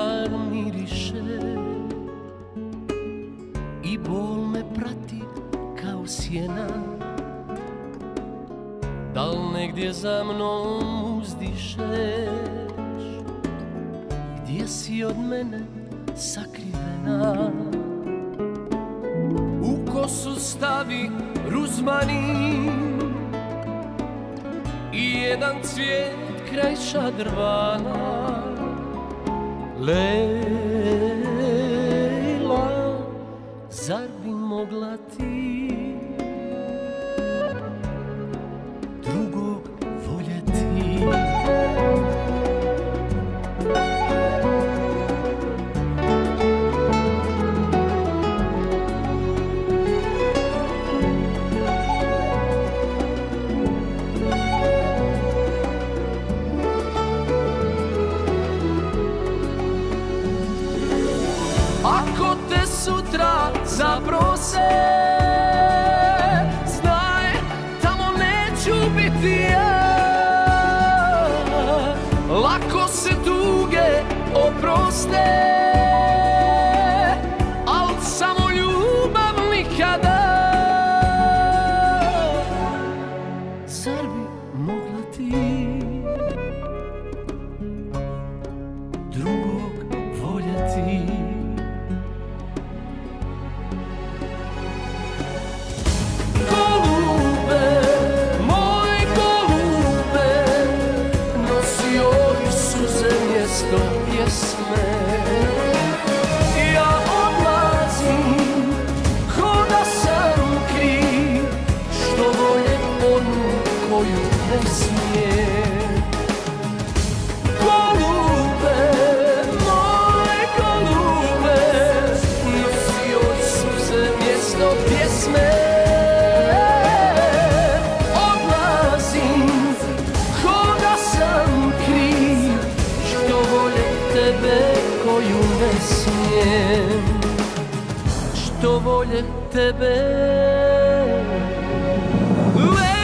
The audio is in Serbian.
Januar miriše i bol me prati kao sjena. Dal negdje za mnom uzdišeš, gdje si od mene sakrivena? U kosu stavi ruzmarin i jedan cvijet kraj šadrvana. Lejla, zar bi mogla ti drugog voljeti? Ako te sutra zaprose, znaj, tamo neću biti ja. Lako se tuge oproste, al samo ljubav nikada. Zar bi mogla ti drugog voljeti? Mjesto pjesme ja odlazim ko da sam kriv, što volim onu koju ne smijem. Golube, moje golube, nosio suze mjesto pjesme. Tebe koju ne smijem, što volje tebe.